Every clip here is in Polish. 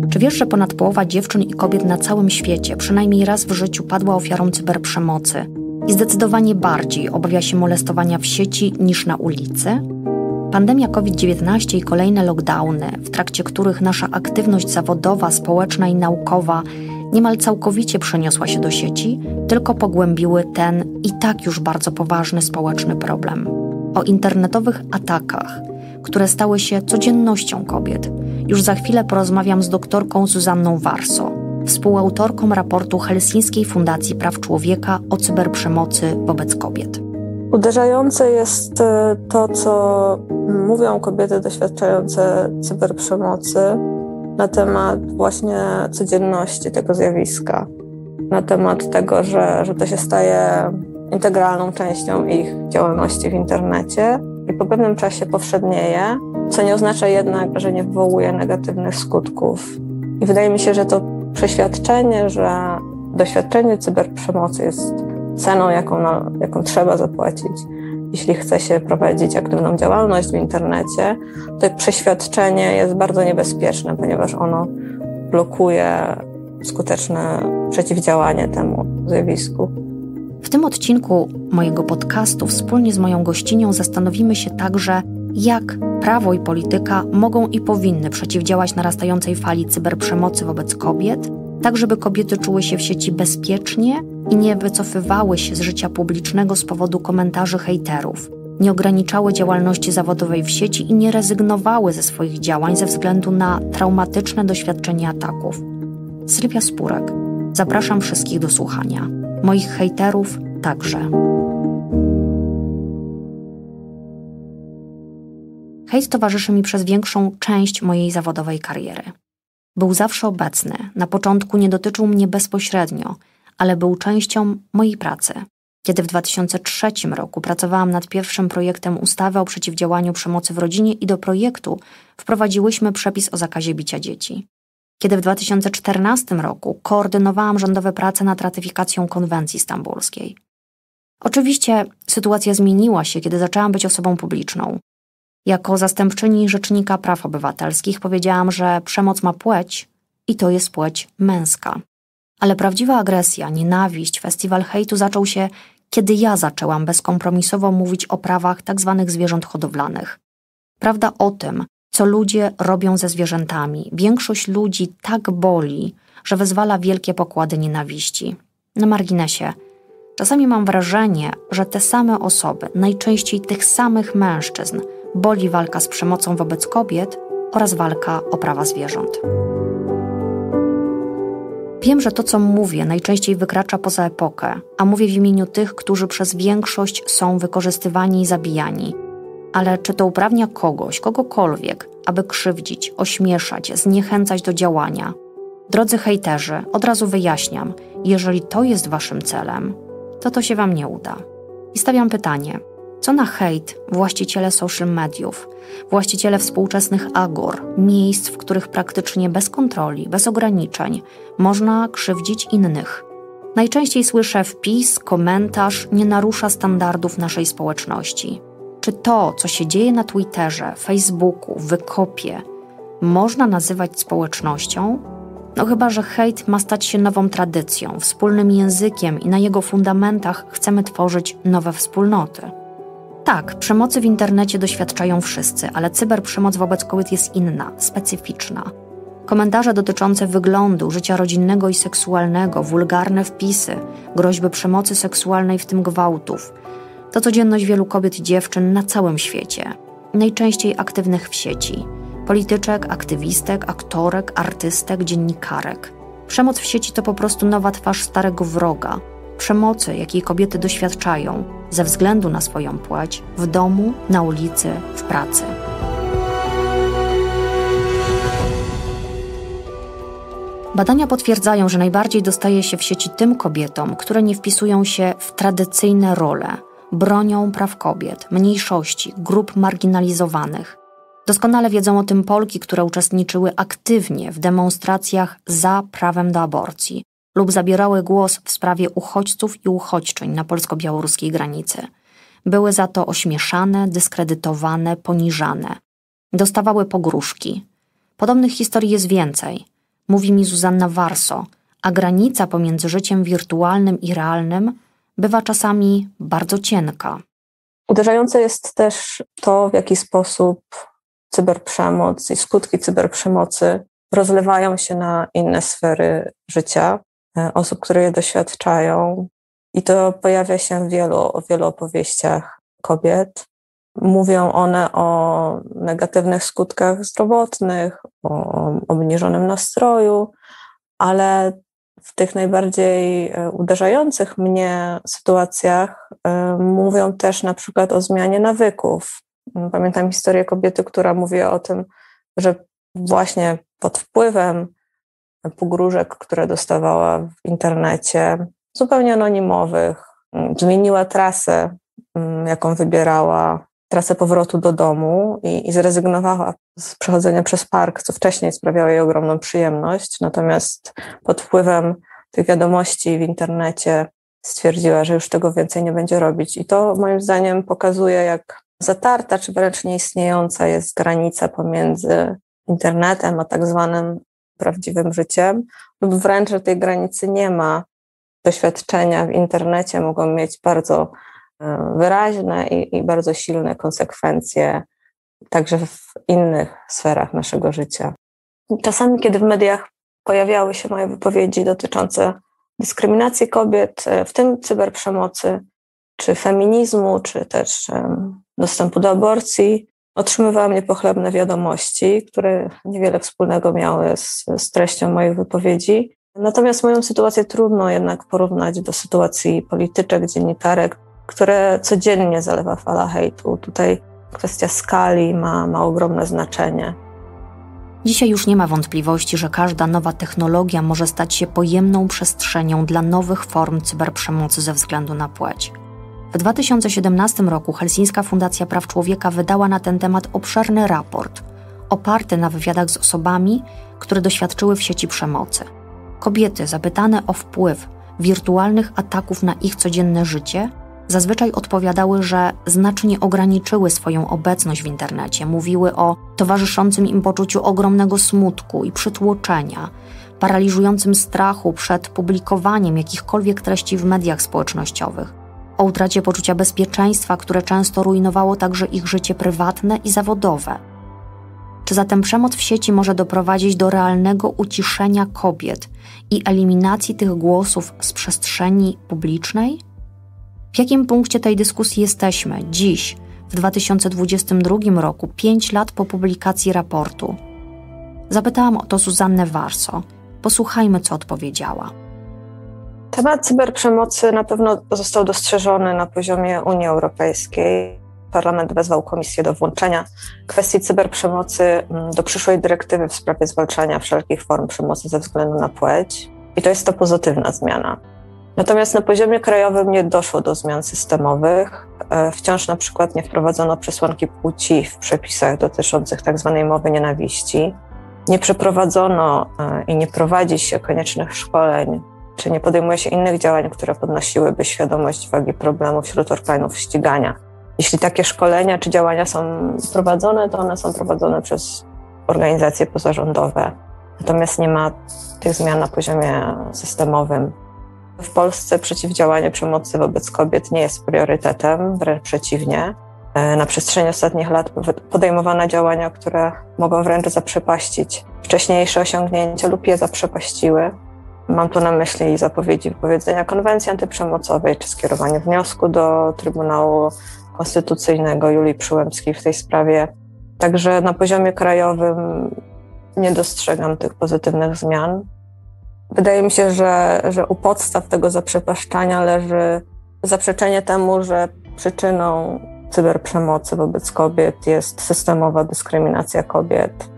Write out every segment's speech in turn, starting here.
Czy wiesz, że ponad połowa dziewczyn i kobiet na całym świecie przynajmniej raz w życiu padła ofiarą cyberprzemocy i zdecydowanie bardziej obawia się molestowania w sieci niż na ulicy? Pandemia COVID-19 i kolejne lockdowny, w trakcie których nasza aktywność zawodowa, społeczna i naukowa niemal całkowicie przeniosła się do sieci, tylko pogłębiły ten i tak już bardzo poważny społeczny problem. O internetowych atakach, które stały się codziennością kobiet, już za chwilę porozmawiam z doktorką Zuzanną Warso, współautorką raportu Helsińskiej Fundacji Praw Człowieka o cyberprzemocy wobec kobiet. Uderzające jest to, co mówią kobiety doświadczające cyberprzemocy na temat właśnie codzienności tego zjawiska, na temat tego, że to się staje integralną częścią ich działalności w internecie i po pewnym czasie powszednieje, co nie oznacza jednak, że nie wywołuje negatywnych skutków. I wydaje mi się, że to przeświadczenie, że doświadczenie cyberprzemocy jest ceną, jaką trzeba zapłacić, jeśli chce się prowadzić aktywną działalność w internecie, to przeświadczenie jest bardzo niebezpieczne, ponieważ ono blokuje skuteczne przeciwdziałanie temu zjawisku. W tym odcinku mojego podcastu wspólnie z moją gościnią zastanowimy się także, jak prawo i polityka mogą i powinny przeciwdziałać narastającej fali cyberprzemocy wobec kobiet, tak żeby kobiety czuły się w sieci bezpiecznie i nie wycofywały się z życia publicznego z powodu komentarzy hejterów, nie ograniczały działalności zawodowej w sieci i nie rezygnowały ze swoich działań ze względu na traumatyczne doświadczenie ataków. Sylwia Spurek. Zapraszam wszystkich do słuchania. Moich hejterów także. Hejt towarzyszy mi przez większą część mojej zawodowej kariery. Był zawsze obecny, na początku nie dotyczył mnie bezpośrednio, ale był częścią mojej pracy. Kiedy w 2003 roku pracowałam nad pierwszym projektem ustawy o przeciwdziałaniu przemocy w rodzinie i do projektu wprowadziłyśmy przepis o zakazie bicia dzieci. Kiedy w 2014 roku koordynowałam rządowe prace nad ratyfikacją konwencji stambulskiej. Oczywiście sytuacja zmieniła się, kiedy zaczęłam być osobą publiczną. Jako zastępczyni Rzecznika Praw Obywatelskich powiedziałam, że przemoc ma płeć i to jest płeć męska. Ale prawdziwa agresja, nienawiść, festiwal hejtu zaczął się, kiedy ja zaczęłam bezkompromisowo mówić o prawach tzw. zwierząt hodowlanych. Prawda o tym, co ludzie robią ze zwierzętami, większość ludzi tak boli, że wyzwala wielkie pokłady nienawiści. Na marginesie, czasami mam wrażenie, że te same osoby, najczęściej tych samych mężczyzn, boli walka z przemocą wobec kobiet oraz walka o prawa zwierząt. Wiem, że to, co mówię, najczęściej wykracza poza epokę, a mówię w imieniu tych, którzy przez większość są wykorzystywani i zabijani. Ale czy to uprawnia kogokolwiek, aby krzywdzić, ośmieszać, zniechęcać do działania? Drodzy hejterzy, od razu wyjaśniam, jeżeli to jest waszym celem, to się wam nie uda. I stawiam pytanie, co na hejt właściciele social mediów, właściciele współczesnych agor, miejsc, w których praktycznie bez kontroli, bez ograniczeń można krzywdzić innych? Najczęściej słyszę wpis, komentarz nie narusza standardów naszej społeczności. Czy to, co się dzieje na Twitterze, Facebooku, Wykopie, można nazywać społecznością? No chyba, że hejt ma stać się nową tradycją, wspólnym językiem i na jego fundamentach chcemy tworzyć nowe wspólnoty. Tak, przemocy w internecie doświadczają wszyscy, ale cyberprzemoc wobec kobiet jest inna, specyficzna. Komentarze dotyczące wyglądu, życia rodzinnego i seksualnego, wulgarne wpisy, groźby przemocy seksualnej, w tym gwałtów. To codzienność wielu kobiet i dziewczyn na całym świecie, najczęściej aktywnych w sieci. Polityczek, aktywistek, aktorek, artystek, dziennikarek. Przemoc w sieci to po prostu nowa twarz starego wroga. Przemocy, jakiej kobiety doświadczają ze względu na swoją płeć w domu, na ulicy, w pracy. Badania potwierdzają, że najbardziej dostaje się w sieci tym kobietom, które nie wpisują się w tradycyjne role, bronią praw kobiet, mniejszości, grup marginalizowanych. Doskonale wiedzą o tym Polki, które uczestniczyły aktywnie w demonstracjach za prawem do aborcji lub zabierały głos w sprawie uchodźców i uchodźczyń na polsko-białoruskiej granicy. Były za to ośmieszane, dyskredytowane, poniżane. Dostawały pogróżki. Podobnych historii jest więcej. mówi mi Zuzanna Warso, a granica pomiędzy życiem wirtualnym i realnym bywa czasami bardzo cienka. Uderzające jest też to, w jaki sposób cyberprzemoc i skutki cyberprzemocy rozlewają się na inne sfery życia osób, które je doświadczają. I to pojawia się w wielu opowieściach kobiet. Mówią one o negatywnych skutkach zdrowotnych, o obniżonym nastroju, ale w tych najbardziej uderzających mnie sytuacjach mówią też na przykład o zmianie nawyków. Pamiętam historię kobiety, która mówi o tym, że właśnie pod wpływem pogróżek, które dostawała w internecie, zupełnie anonimowych, zmieniła trasę, jaką wybierała, trasę powrotu do domu i zrezygnowała z przechodzenia przez park, co wcześniej sprawiało jej ogromną przyjemność. Natomiast pod wpływem tych wiadomości w internecie stwierdziła, że już tego więcej nie będzie robić. I to moim zdaniem pokazuje, jak zatarta, czy wręcz nieistniejąca jest granica pomiędzy internetem a tak zwanym prawdziwym życiem, lub wręcz, że tej granicy nie ma. Doświadczenia w internecie mogą mieć bardzo wyraźne i bardzo silne konsekwencje także w innych sferach naszego życia. Czasami, kiedy w mediach pojawiały się moje wypowiedzi dotyczące dyskryminacji kobiet, w tym cyberprzemocy, czy feminizmu, czy też dostępu do aborcji, otrzymywałam niepochlebne wiadomości, które niewiele wspólnego miały z treścią moich wypowiedzi. Natomiast moją sytuację trudno jednak porównać do sytuacji polityczek, dziennikarek, które codziennie zalewa fala hejtu. Tutaj kwestia skali ma ogromne znaczenie. Dzisiaj już nie ma wątpliwości, że każda nowa technologia może stać się pojemną przestrzenią dla nowych form cyberprzemocy ze względu na płeć. W 2017 roku Helsińska Fundacja Praw Człowieka wydała na ten temat obszerny raport, oparty na wywiadach z osobami, które doświadczyły w sieci przemocy. Kobiety zapytane o wpływ wirtualnych ataków na ich codzienne życie zazwyczaj odpowiadały, że znacznie ograniczyły swoją obecność w internecie. Mówiły o towarzyszącym im poczuciu ogromnego smutku i przytłoczenia, paraliżującym strachu przed publikowaniem jakichkolwiek treści w mediach społecznościowych, o utracie poczucia bezpieczeństwa, które często rujnowało także ich życie prywatne i zawodowe. Czy zatem przemoc w sieci może doprowadzić do realnego uciszenia kobiet i eliminacji tych głosów z przestrzeni publicznej? W jakim punkcie tej dyskusji jesteśmy dziś, w 2022 roku, 5 lat po publikacji raportu? Zapytałam o to Zuzannę Warso. Posłuchajmy, co odpowiedziała. Temat cyberprzemocy na pewno został dostrzeżony na poziomie Unii Europejskiej. Parlament wezwał Komisję do włączenia kwestii cyberprzemocy do przyszłej dyrektywy w sprawie zwalczania wszelkich form przemocy ze względu na płeć. I to jest pozytywna zmiana. Natomiast na poziomie krajowym nie doszło do zmian systemowych. Wciąż na przykład nie wprowadzono przesłanki płci w przepisach dotyczących tzw. mowy nienawiści. Nie przeprowadzono i nie prowadzi się koniecznych szkoleń, czy nie podejmuje się innych działań, które podnosiłyby świadomość wagi problemu wśród organów ścigania. Jeśli takie szkolenia czy działania są prowadzone, to one są prowadzone przez organizacje pozarządowe. Natomiast nie ma tych zmian na poziomie systemowym. W Polsce przeciwdziałanie przemocy wobec kobiet nie jest priorytetem, wręcz przeciwnie. Na przestrzeni ostatnich lat podejmowano działania, które mogą wręcz zaprzepaścić wcześniejsze osiągnięcia lub je zaprzepaściły. Mam tu na myśli zapowiedzi wypowiedzenia konwencji antyprzemocowej czy skierowanie wniosku do Trybunału Konstytucyjnego Julii Przyłębskiej w tej sprawie. Także na poziomie krajowym nie dostrzegam tych pozytywnych zmian. Wydaje mi się, że u podstaw tego zaprzepaszczania leży zaprzeczenie temu, że przyczyną cyberprzemocy wobec kobiet jest systemowa dyskryminacja kobiet,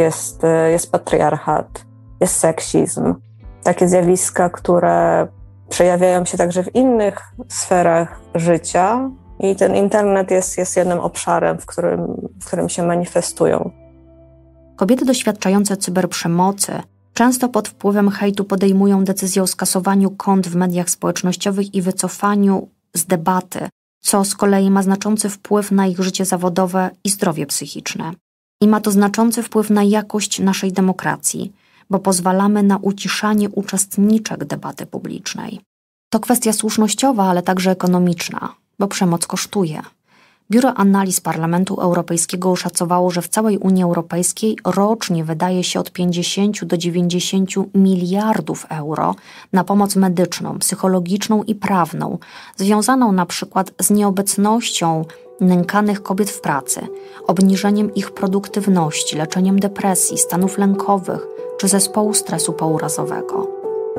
jest patriarchat, jest seksizm. Takie zjawiska, które przejawiają się także w innych sferach życia i ten internet jest jednym obszarem, w którym się manifestują. Kobiety doświadczające cyberprzemocy często pod wpływem hejtu podejmują decyzję o skasowaniu kont w mediach społecznościowych i wycofaniu z debaty, co z kolei ma znaczący wpływ na ich życie zawodowe i zdrowie psychiczne. I ma to znaczący wpływ na jakość naszej demokracji, bo pozwalamy na uciszanie uczestniczek debaty publicznej. To kwestia słusznościowa, ale także ekonomiczna, bo przemoc kosztuje. Biuro Analiz Parlamentu Europejskiego oszacowało, że w całej Unii Europejskiej rocznie wydaje się od 50 do 90 miliardów euro na pomoc medyczną, psychologiczną i prawną, związaną na przykład z nieobecnością nękanych kobiet w pracy, obniżeniem ich produktywności, leczeniem depresji, stanów lękowych czy zespołu stresu pourazowego.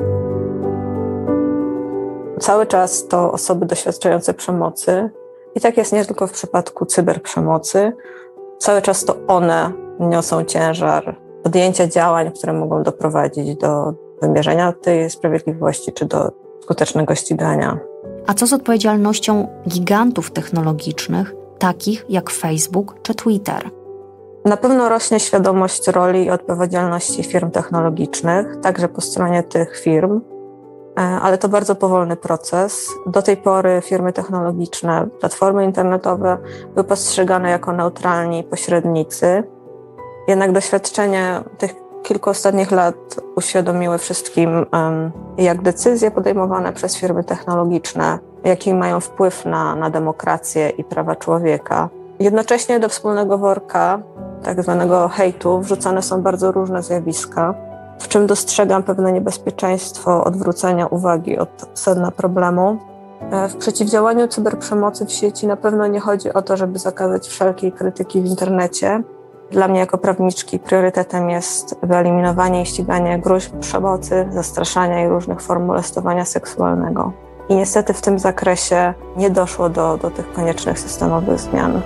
Cały czas to osoby doświadczające przemocy, i tak jest nie tylko w przypadku cyberprzemocy, cały czas to one niosą ciężar podjęcia działań, które mogą doprowadzić do wymierzenia tej sprawiedliwości czy do skutecznego ścigania. A co z odpowiedzialnością gigantów technologicznych, takich jak Facebook czy Twitter? Na pewno rośnie świadomość roli i odpowiedzialności firm technologicznych, także po stronie tych firm, ale to bardzo powolny proces. Do tej pory firmy technologiczne, platformy internetowe były postrzegane jako neutralni pośrednicy. Jednak doświadczenie tych kilku ostatnich lat uświadomiły wszystkim, jak decyzje podejmowane przez firmy technologiczne, jaki mają wpływ na demokrację i prawa człowieka. Jednocześnie do wspólnego worka, tak zwanego hejtu, wrzucane są bardzo różne zjawiska, w czym dostrzegam pewne niebezpieczeństwo odwrócenia uwagi od sedna problemu. W przeciwdziałaniu cyberprzemocy w sieci na pewno nie chodzi o to, żeby zakazać wszelkiej krytyki w internecie. Dla mnie jako prawniczki priorytetem jest wyeliminowanie i ściganie gróźb przemocy, zastraszania i różnych form molestowania seksualnego. I niestety w tym zakresie nie doszło do tych koniecznych systemowych zmian.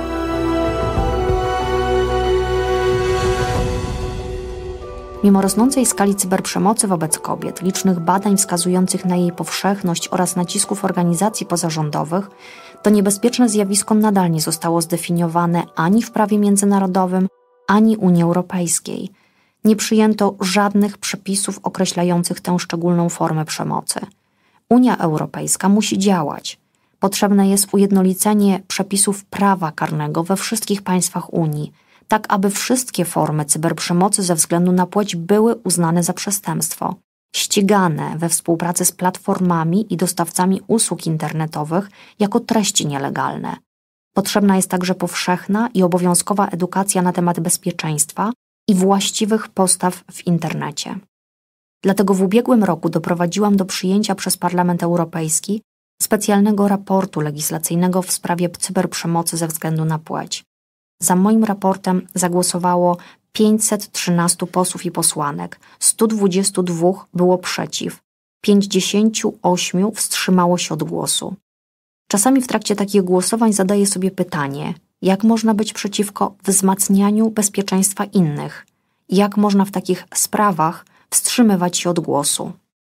Mimo rosnącej skali cyberprzemocy wobec kobiet, licznych badań wskazujących na jej powszechność oraz nacisków organizacji pozarządowych, to niebezpieczne zjawisko nadal nie zostało zdefiniowane ani w prawie międzynarodowym, ani Unii Europejskiej. Nie przyjęto żadnych przepisów określających tę szczególną formę przemocy. Unia Europejska musi działać. Potrzebne jest ujednolicenie przepisów prawa karnego we wszystkich państwach Unii, tak aby wszystkie formy cyberprzemocy ze względu na płeć były uznane za przestępstwo, ścigane we współpracy z platformami i dostawcami usług internetowych jako treści nielegalne. Potrzebna jest także powszechna i obowiązkowa edukacja na temat bezpieczeństwa i właściwych postaw w internecie. Dlatego w ubiegłym roku doprowadziłam do przyjęcia przez Parlament Europejski specjalnego raportu legislacyjnego w sprawie cyberprzemocy ze względu na płeć. Za moim raportem zagłosowało 513 posłów i posłanek, 122 było przeciw, 58 wstrzymało się od głosu. Czasami w trakcie takich głosowań zadaję sobie pytanie, jak można być przeciwko wzmacnianiu bezpieczeństwa innych? Jak można w takich sprawach wstrzymywać się od głosu?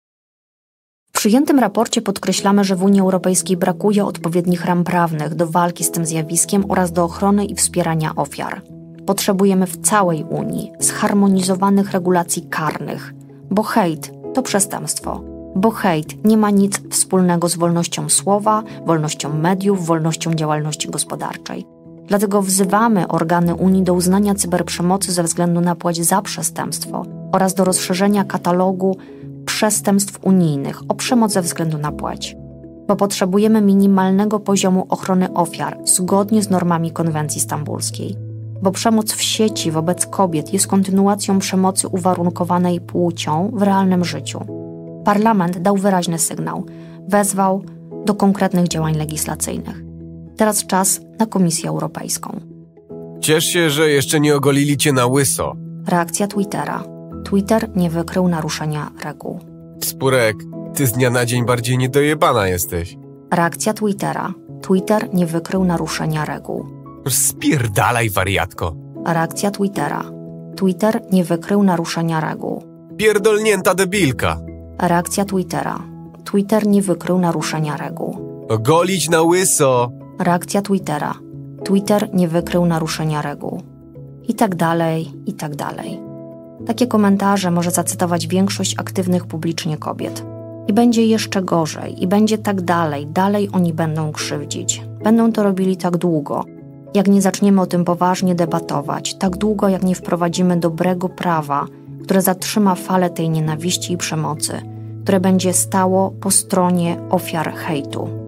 W przyjętym raporcie podkreślamy, że w Unii Europejskiej brakuje odpowiednich ram prawnych do walki z tym zjawiskiem oraz do ochrony i wspierania ofiar. Potrzebujemy w całej Unii zharmonizowanych regulacji karnych, bo hejt to przestępstwo, bo hejt nie ma nic wspólnego z wolnością słowa, wolnością mediów, wolnością działalności gospodarczej. Dlatego wzywamy organy Unii do uznania cyberprzemocy ze względu na płeć za przestępstwo oraz do rozszerzenia katalogu przestępstw unijnych o przemoc ze względu na płeć, bo potrzebujemy minimalnego poziomu ochrony ofiar zgodnie z normami konwencji stambulskiej, bo przemoc w sieci wobec kobiet jest kontynuacją przemocy uwarunkowanej płcią w realnym życiu. Parlament dał wyraźny sygnał, wezwał do konkretnych działań legislacyjnych. Teraz czas na Komisję Europejską. Ciesz się, że jeszcze nie ogolili cię na łyso. Reakcja Twittera. Twitter nie wykrył naruszenia reguł. Spurek, ty z dnia na dzień bardziej niedojebana jesteś. Reakcja Twittera. Twitter nie wykrył naruszenia reguł. Spierdalaj, wariatko. Reakcja Twittera. Twitter nie wykrył naruszenia reguł. Pierdolnięta debilka. Reakcja Twittera. Twitter nie wykrył naruszenia reguł. Ogolić na łyso. Reakcja Twittera. Twitter nie wykrył naruszenia reguł. I tak dalej, i tak dalej. Takie komentarze może zacytować większość aktywnych publicznie kobiet. I będzie jeszcze gorzej, i będzie tak dalej, dalej oni będą krzywdzić. Będą to robili tak długo, jak nie zaczniemy o tym poważnie debatować, tak długo, jak nie wprowadzimy dobrego prawa, które zatrzyma falę tej nienawiści i przemocy, które będzie stało po stronie ofiar hejtu.